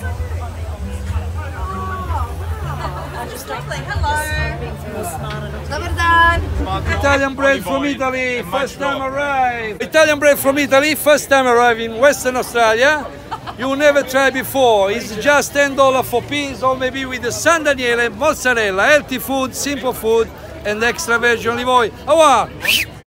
Italian bread from Italy, first time arrived. Italian bread from Italy, first time arrived in Western Australia. You never tried before. It's just $10 for piece, or maybe with the San Daniele mozzarella. Healthy food, simple food, and extra virgin olive oil.